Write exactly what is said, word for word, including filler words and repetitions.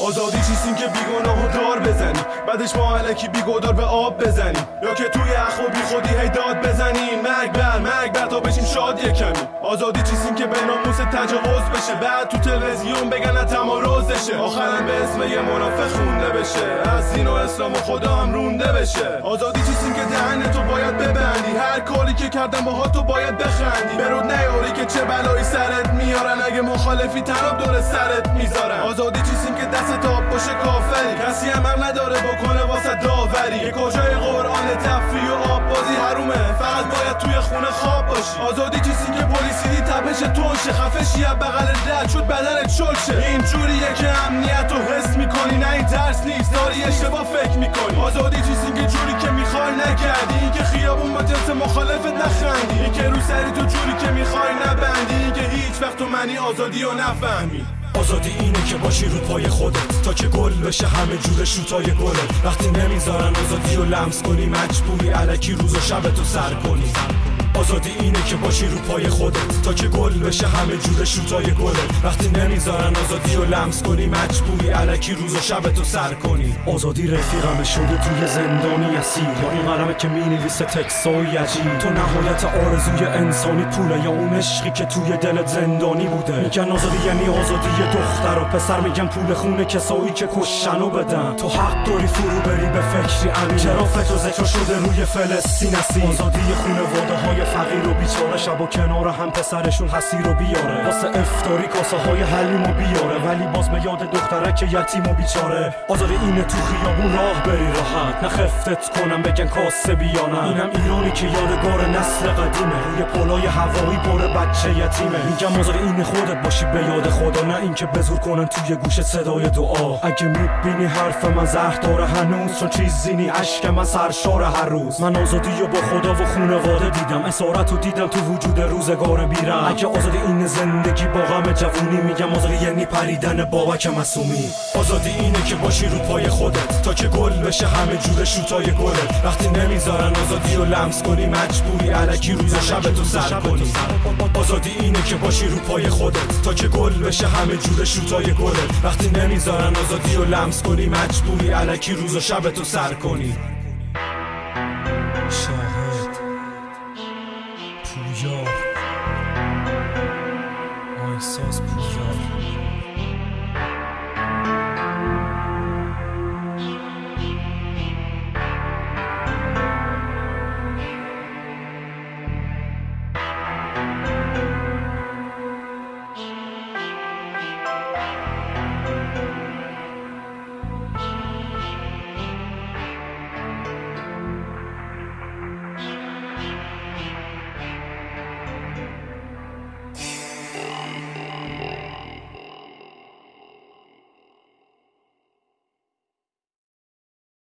آزادی چیست این که بیگناهو دار بزنی، بعدش ما الکی بیگدار به آب بزنیم، یا که توی اخ و بی خودی هی داد بزنیم مرگ بر مرگ بر تا بشیم شاد یه کمی. آزادی چیست این که به ناموس تجاوز بشه، بعد تو تلویزیون بگن تمارضشه، آخرم به اسم یه منافق خونده بشه، از دین و اسلام و خدا هم رونده بشه. آزادی چیست این که دهن تو باید ببندی، هر کاری که کردم باها تو باید بخندی، برود نیاری که چه بلایی سرت میارن، اگه مخالفی تناب دور سرت میذارن. آزادی چیست این که دست آب باشه کافری، کسی هم حق نداره بکنه واسه داوری، که کجای قرآن تفریح و آب بازی حرومه، فقط باید توی خونه خواب باشی. آزادی چیست این که پلیسی تپش تونشه، خفشی از بغل رد شد بدنت شلشه، این جوریه که امنیت رو حس میکنی، نه این ترس نیست داری اشتباه فکر میکنی. آزادی چیست این که جوری که میخوای نگردی، این که خیابون با جنس مخالفت نخندی، این که رو سری تو جوری که میخوای نبندی، این که هیچ وقت تو معنی آزادی رو نفهمی. آزادی اینه که باشی رو پای خودت تا که گل بشه همه جور شوتای گلت، وقتی نمیذارن آزادی رو لمس کنی مجبوری الکی روز و شب تو سر کنی. آزادی اینه که باشی رو پای خودت تا که گل بشه همه جور شوتای گلت، وقتی نمیذارن آزادی رو لمس کنی مجبوری الکی روز و شب تو سر کنی. آزادی رفیقم شده توی زندانی اسیر، یا این قلمه که مینویسه تکسای عجیب، تو نهایت آرزوی انسانی پوله، یا اون عشقی که توی دلت زندانی بوده. میگن آزادی یعنی آزادی دختر و پسر، میگن پول خونه کسایی که کشنو بدن. تو حق داری فرو بری به فکری عمیق، چرا فکر ذکر شده روی فلسطین اسیر. آزادی خانواده های فقیر و بیچاره، شب و کنار هم پسرشون حسیر و بیاره، واسه افطاری کاسه های حلیم و بیاره، ولی باز به یاد دخترک یتیم و بیچاره. آزادی اینه تو خیابون راه بری راحت، نه خفتت کنم بگن کاسه بیانم. اینم ایرانی که یادگار نسل قدیمه، روی پلای هوایی پر بچه یتیمه. میگم آزادی اینه خودت باشی به یاد خدا، نه اینکه بزور کنن توی گوش صدای دعا. اگه میبینی حرف من زهر داره هنوز، چون چیزی نی اشک من سرشار هر روز. من آزادی رو با خدا و خونواده دیدم، اسارت رو دیدم تو وجود روزگار بیرم. اگه آزادی این زندگی با غم جوونی، میگم آزادی یعنی پریدن بابک معصومی. آزادی اینه که باشی رو پای خودت تا که گل بشه همه جور شوتای گلت، وقتی نمیذارن آزادی رو لمس کنی مجبوری الکی روز و شب تو سر کنی. آزادی اینه که باشی رو پای خودت تا که گل بشه همه جور شوتای گلت، وقتی نمیذارن آزادی رو لمس کنی مجبوری الکی روز و شب تو سر کنی. شاهد پویار، آهنگساز پویار.